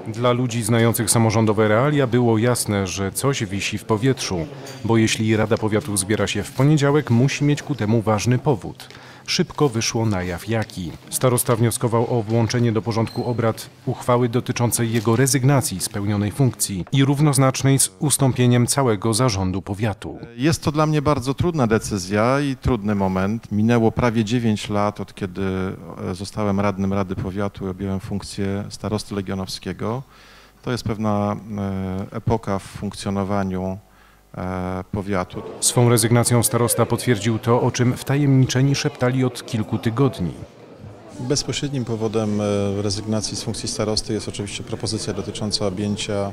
Dla ludzi znających samorządowe realia było jasne, że coś wisi w powietrzu, bo jeśli Rada Powiatu zbiera się w poniedziałek, musi mieć ku temu ważny powód. Szybko wyszło na jaw jaki. Starosta wnioskował o włączenie do porządku obrad uchwały dotyczącej jego rezygnacji z pełnionej funkcji i równoznacznej z ustąpieniem całego zarządu powiatu. Jest to dla mnie bardzo trudna decyzja i trudny moment. Minęło prawie 9 lat, od kiedy zostałem radnym Rady Powiatu i objąłem funkcję starosty legionowskiego. To jest pewna epoka w funkcjonowaniu powiatu. Swą rezygnacją starosta potwierdził to, o czym wtajemniczeni szeptali od kilku tygodni. Bezpośrednim powodem rezygnacji z funkcji starosty jest oczywiście propozycja dotycząca objęcia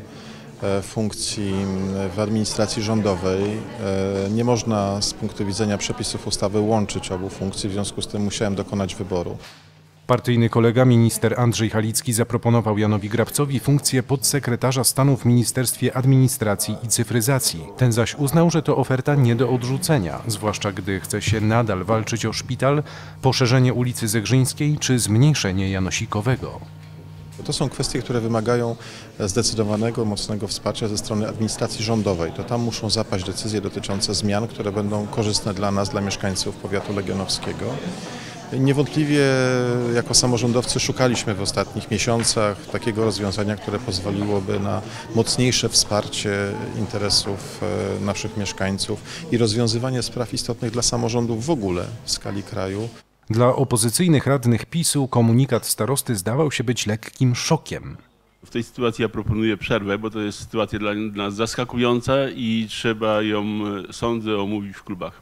funkcji w administracji rządowej. Nie można z punktu widzenia przepisów ustawy łączyć obu funkcji, w związku z tym musiałem dokonać wyboru. Partyjny kolega, minister Andrzej Halicki, zaproponował Janowi Grabcowi funkcję podsekretarza stanu w Ministerstwie Administracji i Cyfryzacji. Ten zaś uznał, że to oferta nie do odrzucenia, zwłaszcza gdy chce się nadal walczyć o szpital, poszerzenie ulicy Zegrzyńskiej czy zmniejszenie Janosikowego. To są kwestie, które wymagają zdecydowanego, mocnego wsparcia ze strony administracji rządowej. To tam muszą zapaść decyzje dotyczące zmian, które będą korzystne dla nas, dla mieszkańców powiatu legionowskiego. Niewątpliwie jako samorządowcy szukaliśmy w ostatnich miesiącach takiego rozwiązania, które pozwoliłoby na mocniejsze wsparcie interesów naszych mieszkańców i rozwiązywanie spraw istotnych dla samorządów w ogóle w skali kraju. Dla opozycyjnych radnych PiS-u komunikat starosty zdawał się być lekkim szokiem. W tej sytuacji ja proponuję przerwę, bo to jest sytuacja dla nas zaskakująca i trzeba ją, sądzę, omówić w klubach.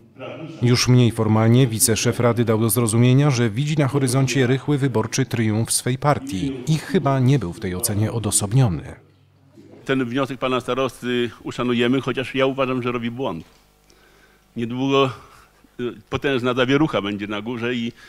Już mniej formalnie wiceszef Rady dał do zrozumienia, że widzi na horyzoncie rychły wyborczy triumf swej partii i chyba nie był w tej ocenie odosobniony. Ten wniosek pana starosty uszanujemy, chociaż ja uważam, że robi błąd. Niedługo potężna zawierucha będzie na górze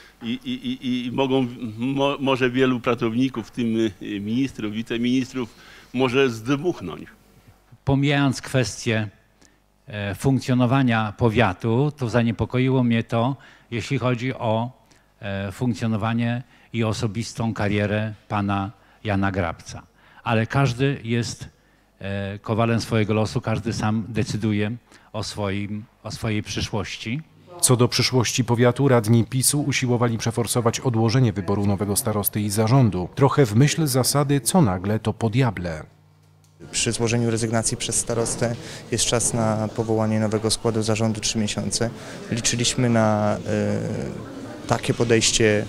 i może wielu pracowników, w tym ministrów, wiceministrów, może zdmuchnąć. Pomijając kwestię funkcjonowania powiatu, to zaniepokoiło mnie to, jeśli chodzi o funkcjonowanie i osobistą karierę pana Jana Grabca. Ale każdy jest kowalem swojego losu, każdy sam decyduje o swojej przyszłości. Co do przyszłości powiatu, radni PiS-u usiłowali przeforsować odłożenie wyboru nowego starosty i zarządu. Trochę w myśl zasady co nagle to po diable. Przy złożeniu rezygnacji przez starostę jest czas na powołanie nowego składu zarządu 3 miesiące. Liczyliśmy na takie podejście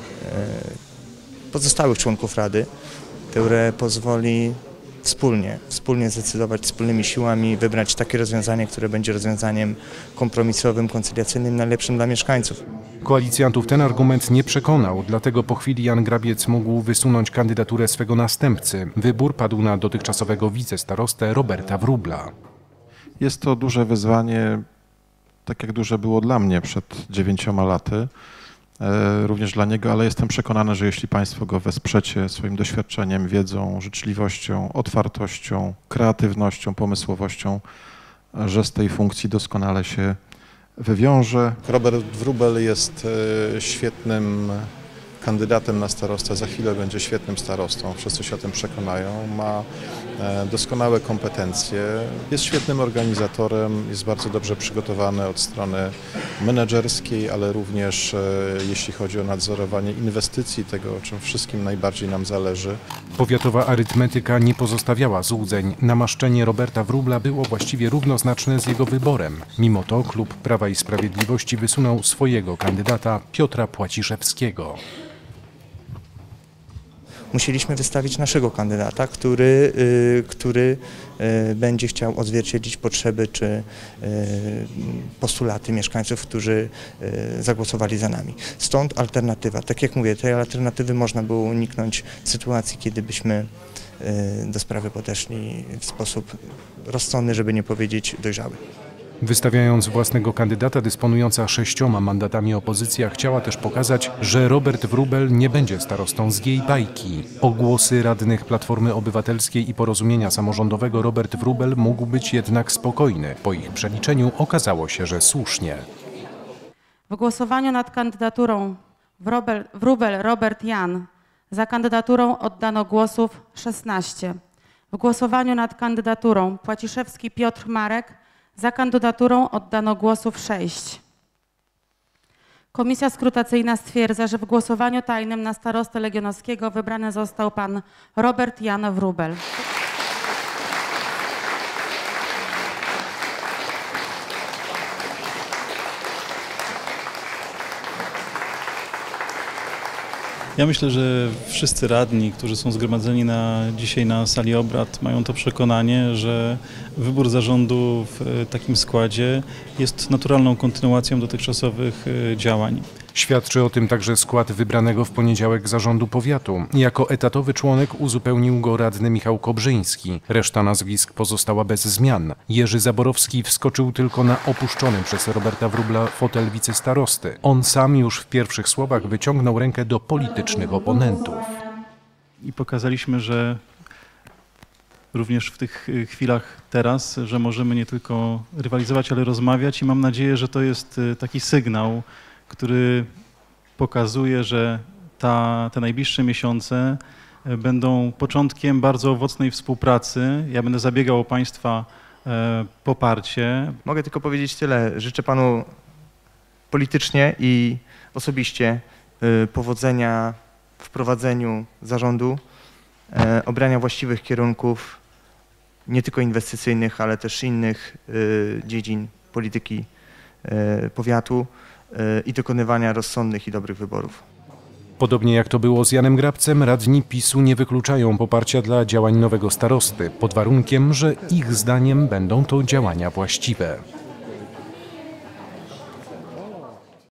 pozostałych członków Rady, które pozwoli wspólnie zdecydować, wspólnymi siłami wybrać takie rozwiązanie, które będzie rozwiązaniem kompromisowym, koncyliacyjnym, najlepszym dla mieszkańców. Koalicjantów ten argument nie przekonał, dlatego po chwili Jan Grabiec mógł wysunąć kandydaturę swego następcy. Wybór padł na dotychczasowego wicestarostę Roberta Wróbla. Jest to duże wyzwanie, tak jak duże było dla mnie przed 9 laty, również dla niego, ale jestem przekonany, że jeśli Państwo go wesprzecie swoim doświadczeniem, wiedzą, życzliwością, otwartością, kreatywnością, pomysłowością, że z tej funkcji doskonale się wywiąże. Robert Wróbel jest świetnym kandydatem na starostę, za chwilę będzie świetnym starostą, wszyscy się o tym przekonają, ma doskonałe kompetencje, jest świetnym organizatorem, jest bardzo dobrze przygotowany od strony menedżerskiej, ale również jeśli chodzi o nadzorowanie inwestycji, tego o czym wszystkim najbardziej nam zależy. Powiatowa arytmetyka nie pozostawiała złudzeń. Namaszczenie Roberta Wróbla było właściwie równoznaczne z jego wyborem. Mimo to klub Prawa i Sprawiedliwości wysunął swojego kandydata Piotra Płaciszewskiego. Musieliśmy wystawić naszego kandydata, który będzie chciał odzwierciedlić potrzeby czy postulaty mieszkańców, którzy zagłosowali za nami. Stąd alternatywa. Tak jak mówię, tej alternatywy można było uniknąć w sytuacji, kiedy byśmy do sprawy podeszli w sposób rozsądny, żeby nie powiedzieć dojrzały. Wystawiając własnego kandydata, dysponująca 6 mandatami opozycja chciała też pokazać, że Robert Wróbel nie będzie starostą z jej bajki. O głosy radnych Platformy Obywatelskiej i Porozumienia Samorządowego Robert Wróbel mógł być jednak spokojny. Po ich przeliczeniu okazało się, że słusznie. W głosowaniu nad kandydaturą Wróbel Robert Jan Za kandydaturą oddano głosów 16. W głosowaniu nad kandydaturą Płaciszewski Piotr Marek za kandydaturą oddano głosów 6. Komisja skrutacyjna stwierdza, że w głosowaniu tajnym na starostę legionowskiego wybrany został pan Robert Jan Wróbel. Ja myślę, że wszyscy radni, którzy są zgromadzeni dzisiaj na sali obrad, mają to przekonanie, że wybór zarządu w takim składzie jest naturalną kontynuacją dotychczasowych działań. Świadczy o tym także skład wybranego w poniedziałek zarządu powiatu. Jako etatowy członek uzupełnił go radny Michał Kobrzyński. Reszta nazwisk pozostała bez zmian. Jerzy Zaborowski wskoczył tylko na opuszczony przez Roberta Wróbla fotel wicestarosty. On sam już w pierwszych słowach wyciągnął rękę do politycznych oponentów. I pokazaliśmy, że również w tych chwilach teraz, że możemy nie tylko rywalizować, ale rozmawiać i mam nadzieję, że to jest taki sygnał, który pokazuje, że te najbliższe miesiące będą początkiem bardzo owocnej współpracy. Ja będę zabiegał o Państwa poparcie. Mogę tylko powiedzieć tyle. Życzę panu politycznie i osobiście powodzenia w prowadzeniu zarządu, obrania właściwych kierunków, nie tylko inwestycyjnych, ale też innych dziedzin polityki powiatu i dokonywania rozsądnych i dobrych wyborów. Podobnie jak to było z Janem Grabcem, radni PiS-u nie wykluczają poparcia dla działań nowego starosty, pod warunkiem, że ich zdaniem będą to działania właściwe.